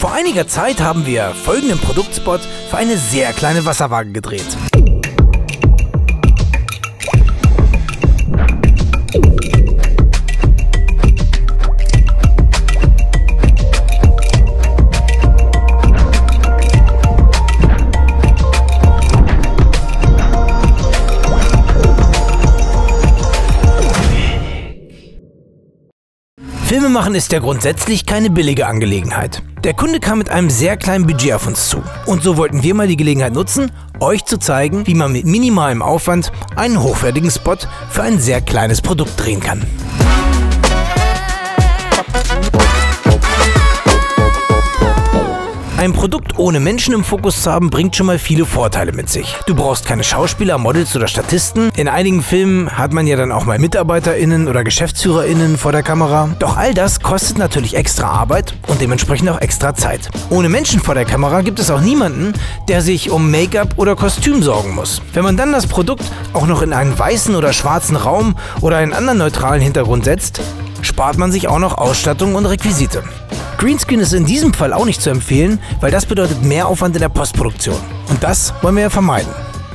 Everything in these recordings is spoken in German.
Vor einiger Zeit haben wir folgenden Produktspot für eine sehr kleine Wasserwaage gedreht. Filme machen ist ja grundsätzlich keine billige Angelegenheit. Der Kunde kam mit einem sehr kleinen Budget auf uns zu. Und so wollten wir mal die Gelegenheit nutzen, euch zu zeigen, wie man mit minimalem Aufwand einen hochwertigen Spot für ein sehr kleines Produkt drehen kann. Ein Produkt ohne Menschen im Fokus zu haben, bringt schon mal viele Vorteile mit sich. Du brauchst keine Schauspieler, Models oder Statisten. In einigen Filmen hat man ja dann auch mal MitarbeiterInnen oder GeschäftsführerInnen vor der Kamera. Doch all das kostet natürlich extra Arbeit und dementsprechend auch extra Zeit. Ohne Menschen vor der Kamera gibt es auch niemanden, der sich um Make-up oder Kostüm sorgen muss. Wenn man dann das Produkt auch noch in einen weißen oder schwarzen Raum oder einen anderen neutralen Hintergrund setzt, spart man sich auch noch Ausstattung und Requisite. Greenscreen ist in diesem Fall auch nicht zu empfehlen, weil das bedeutet mehr Aufwand in der Postproduktion. Und das wollen wir ja vermeiden.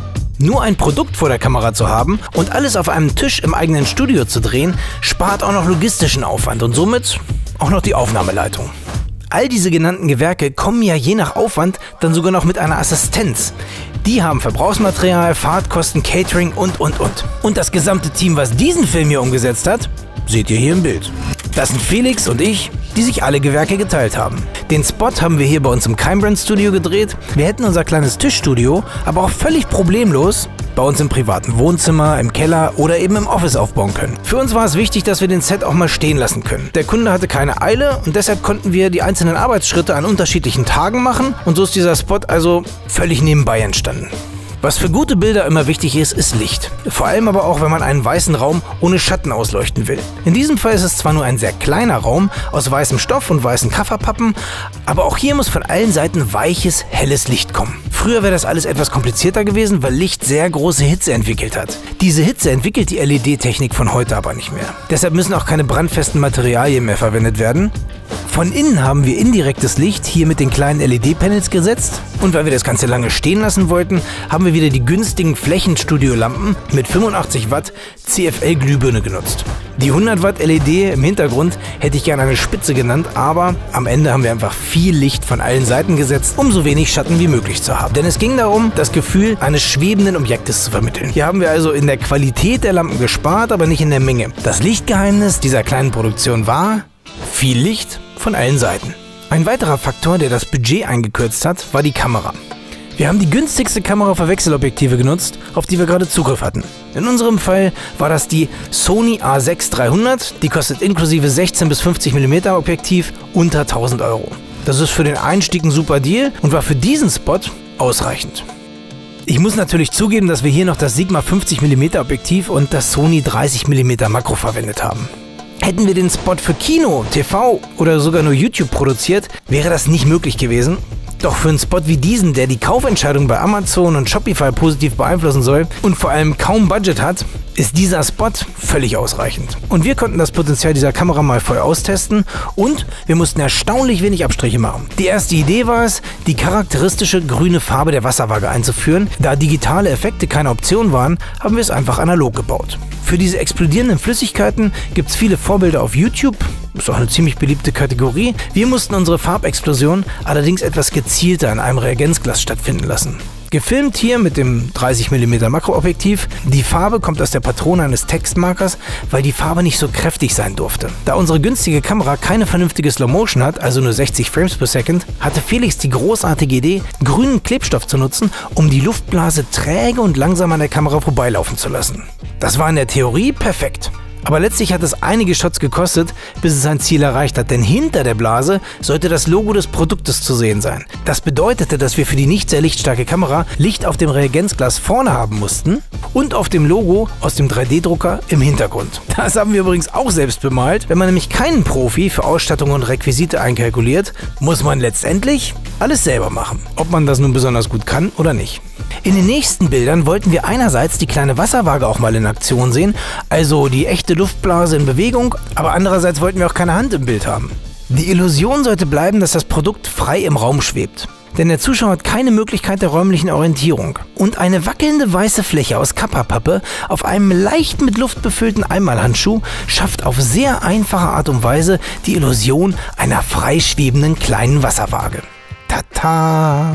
Nur ein Produkt vor der Kamera zu haben und alles auf einem Tisch im eigenen Studio zu drehen, spart auch noch logistischen Aufwand und somit auch noch die Aufnahmeleitung. All diese genannten Gewerke kommen ja je nach Aufwand dann sogar noch mit einer Assistenz. Die haben Verbrauchsmaterial, Fahrtkosten, Catering und. Und das gesamte Team, was diesen Film hier umgesetzt hat, seht ihr hier im Bild. Das sind Felix und ich, die sich alle Gewerke geteilt haben. Den Spot haben wir hier bei uns im Keimbrand Studio gedreht. Wir hätten unser kleines Tischstudio aber auch völlig problemlos bei uns im privaten Wohnzimmer, im Keller oder eben im Office aufbauen können. Für uns war es wichtig, dass wir den Set auch mal stehen lassen können. Der Kunde hatte keine Eile und deshalb konnten wir die einzelnen Arbeitsschritte an unterschiedlichen Tagen machen und so ist dieser Spot also völlig nebenbei entstanden. Was für gute Bilder immer wichtig ist, ist Licht. Vor allem aber auch, wenn man einen weißen Raum ohne Schatten ausleuchten will. In diesem Fall ist es zwar nur ein sehr kleiner Raum aus weißem Stoff und weißen Kafferpappen, aber auch hier muss von allen Seiten weiches, helles Licht kommen. Früher wäre das alles etwas komplizierter gewesen, weil Licht sehr große Hitze entwickelt hat. Diese Hitze entwickelt die LED-Technik von heute aber nicht mehr. Deshalb müssen auch keine brandfesten Materialien mehr verwendet werden. Von innen haben wir indirektes Licht hier mit den kleinen LED-Panels gesetzt und weil wir das Ganze lange stehen lassen wollten, haben wir wieder die günstigen Flächenstudio-Lampen mit 85 Watt CFL-Glühbirne genutzt. Die 100 Watt LED im Hintergrund hätte ich gerne eine Spitze genannt, aber am Ende haben wir einfach viel Licht von allen Seiten gesetzt, um so wenig Schatten wie möglich zu haben. Denn es ging darum, das Gefühl eines schwebenden Objektes zu vermitteln. Hier haben wir also in der Qualität der Lampen gespart, aber nicht in der Menge. Das Lichtgeheimnis dieser kleinen Produktion war viel Licht von allen Seiten. Ein weiterer Faktor, der das Budget eingekürzt hat, war die Kamera. Wir haben die günstigste Kamera für Wechselobjektive genutzt, auf die wir gerade Zugriff hatten. In unserem Fall war das die Sony A6-300, die kostet inklusive 16 bis 50 mm Objektiv unter 1000 Euro. Das ist für den Einstieg ein super Deal und war für diesen Spot ausreichend. Ich muss natürlich zugeben, dass wir hier noch das Sigma 50 mm Objektiv und das Sony 30 mm Makro verwendet haben. Hätten wir den Spot für Kino, TV oder sogar nur YouTube produziert, wäre das nicht möglich gewesen. Doch für einen Spot wie diesen, der die Kaufentscheidung bei Amazon und Shopify positiv beeinflussen soll und vor allem kaum Budget hat, ist dieser Spot völlig ausreichend. Und wir konnten das Potenzial dieser Kamera mal voll austesten und wir mussten erstaunlich wenig Abstriche machen. Die erste Idee war es, die charakteristische grüne Farbe der Wasserwaage einzuführen. Da digitale Effekte keine Option waren, haben wir es einfach analog gebaut. Für diese explodierenden Flüssigkeiten gibt es viele Vorbilder auf YouTube. Ist auch eine ziemlich beliebte Kategorie. Wir mussten unsere Farbexplosion allerdings etwas gezielter in einem Reagenzglas stattfinden lassen. Gefilmt hier mit dem 30 mm Makroobjektiv. Die Farbe kommt aus der Patrone eines Textmarkers, weil die Farbe nicht so kräftig sein durfte. Da unsere günstige Kamera keine vernünftige Slow-Motion hat, also nur 60 Frames per Second, hatte Felix die großartige Idee, grünen Klebstoff zu nutzen, um die Luftblase träge und langsam an der Kamera vorbeilaufen zu lassen. Das war in der Theorie perfekt. Aber letztlich hat es einige Shots gekostet, bis es sein Ziel erreicht hat, denn hinter der Blase sollte das Logo des Produktes zu sehen sein. Das bedeutete, dass wir für die nicht sehr lichtstarke Kamera Licht auf dem Reagenzglas vorne haben mussten und auf dem Logo aus dem 3D-Drucker im Hintergrund. Das haben wir übrigens auch selbst bemalt. Wenn man nämlich keinen Profi für Ausstattung und Requisite einkalkuliert, muss man letztendlich alles selber machen, ob man das nun besonders gut kann oder nicht. In den nächsten Bildern wollten wir einerseits die kleine Wasserwaage auch mal in Aktion sehen, also die echte Luftblase in Bewegung, aber andererseits wollten wir auch keine Hand im Bild haben. Die Illusion sollte bleiben, dass das Produkt frei im Raum schwebt. Denn der Zuschauer hat keine Möglichkeit der räumlichen Orientierung. Und eine wackelnde weiße Fläche aus Kappa-Pappe auf einem leicht mit Luft befüllten Einmalhandschuh schafft auf sehr einfache Art und Weise die Illusion einer freischwebenden kleinen Wasserwaage. Tata!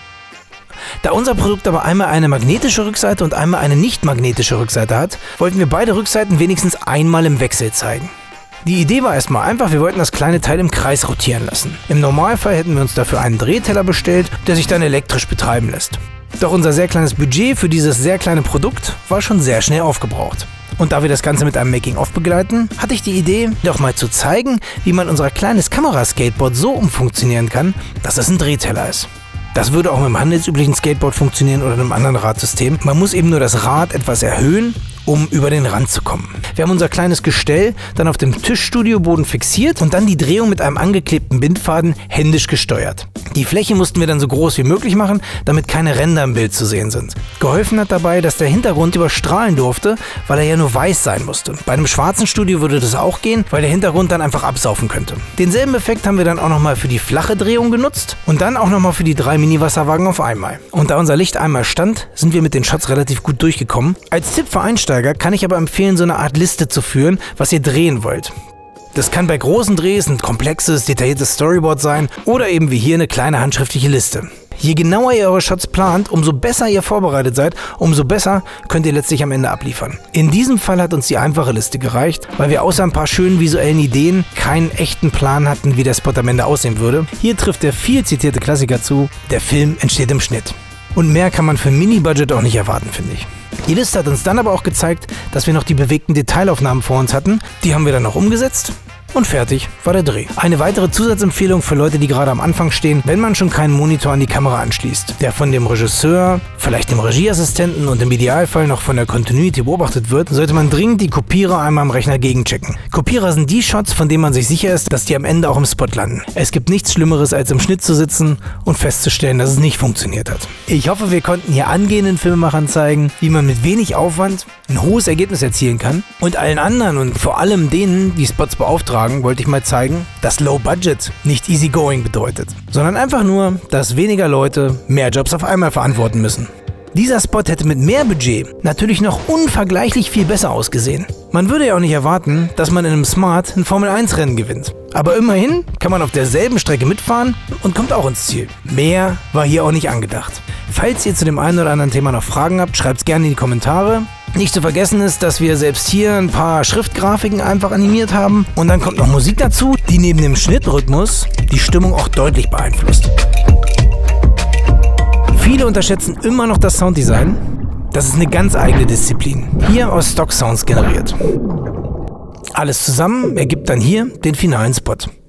Da unser Produkt aber einmal eine magnetische Rückseite und einmal eine nicht magnetische Rückseite hat, wollten wir beide Rückseiten wenigstens einmal im Wechsel zeigen. Die Idee war erstmal einfach, wir wollten das kleine Teil im Kreis rotieren lassen. Im Normalfall hätten wir uns dafür einen Drehteller bestellt, der sich dann elektrisch betreiben lässt. Doch unser sehr kleines Budget für dieses sehr kleine Produkt war schon sehr schnell aufgebraucht. Und da wir das Ganze mit einem Making-of begleiten, hatte ich die Idee, doch mal zu zeigen, wie man unser kleines Kameraskateboard so umfunktionieren kann, dass es ein Drehteller ist. Das würde auch mit dem handelsüblichen Skateboard funktionieren oder einem anderen Radsystem. Man muss eben nur das Rad etwas erhöhen, um über den Rand zu kommen. Wir haben unser kleines Gestell dann auf dem Tischstudioboden fixiert und dann die Drehung mit einem angeklebten Bindfaden händisch gesteuert. Die Fläche mussten wir dann so groß wie möglich machen, damit keine Ränder im Bild zu sehen sind. Geholfen hat dabei, dass der Hintergrund überstrahlen durfte, weil er ja nur weiß sein musste. Bei einem schwarzen Studio würde das auch gehen, weil der Hintergrund dann einfach absaufen könnte. Denselben Effekt haben wir dann auch nochmal für die flache Drehung genutzt und dann auch nochmal für die 3 Mini-Wasserwagen auf einmal. Und da unser Licht einmal stand, sind wir mit den Shots relativ gut durchgekommen. Als Tipp für Einsteiger kann ich aber empfehlen, so eine Art Liste zu führen, was ihr drehen wollt. Das kann bei großen Drehs ein komplexes, detailliertes Storyboard sein oder eben wie hier eine kleine handschriftliche Liste. Je genauer ihr eure Shots plant, umso besser ihr vorbereitet seid, umso besser könnt ihr letztlich am Ende abliefern. In diesem Fall hat uns die einfache Liste gereicht, weil wir außer ein paar schönen visuellen Ideen keinen echten Plan hatten, wie der Spot am Ende aussehen würde. Hier trifft der viel zitierte Klassiker zu, der Film entsteht im Schnitt. Und mehr kann man für ein Mini-Budget auch nicht erwarten, finde ich. Die Liste hat uns dann aber auch gezeigt, dass wir noch die bewegten Detailaufnahmen vor uns hatten. Die haben wir dann noch umgesetzt. Und fertig war der Dreh. Eine weitere Zusatzempfehlung für Leute, die gerade am Anfang stehen, wenn man schon keinen Monitor an die Kamera anschließt, der von dem Regisseur, vielleicht dem Regieassistenten und im Idealfall noch von der Continuity beobachtet wird, sollte man dringend die Kopierer einmal am Rechner gegenchecken. Kopierer sind die Shots, von denen man sich sicher ist, dass die am Ende auch im Spot landen. Es gibt nichts Schlimmeres, als im Schnitt zu sitzen und festzustellen, dass es nicht funktioniert hat. Ich hoffe, wir konnten hier angehenden Filmemachern zeigen, wie man mit wenig Aufwand ein hohes Ergebnis erzielen kann. Und allen anderen und vor allem denen, die Spots beauftragen, wollte ich mal zeigen, dass Low Budget nicht easy going bedeutet, sondern einfach nur, dass weniger Leute mehr Jobs auf einmal verantworten müssen. Dieser Spot hätte mit mehr Budget natürlich noch unvergleichlich viel besser ausgesehen. Man würde ja auch nicht erwarten, dass man in einem Smart ein Formel-1-Rennen gewinnt. Aber immerhin kann man auf derselben Strecke mitfahren und kommt auch ins Ziel. Mehr war hier auch nicht angedacht. Falls ihr zu dem einen oder anderen Thema noch Fragen habt, schreibt es gerne in die Kommentare. Nicht zu vergessen ist, dass wir selbst hier ein paar Schriftgrafiken einfach animiert haben. Und dann kommt noch Musik dazu, die neben dem Schnittrhythmus die Stimmung auch deutlich beeinflusst. Viele unterschätzen immer noch das Sounddesign. Das ist eine ganz eigene Disziplin. Hier aus Stock-Sounds generiert. Alles zusammen ergibt dann hier den finalen Spot.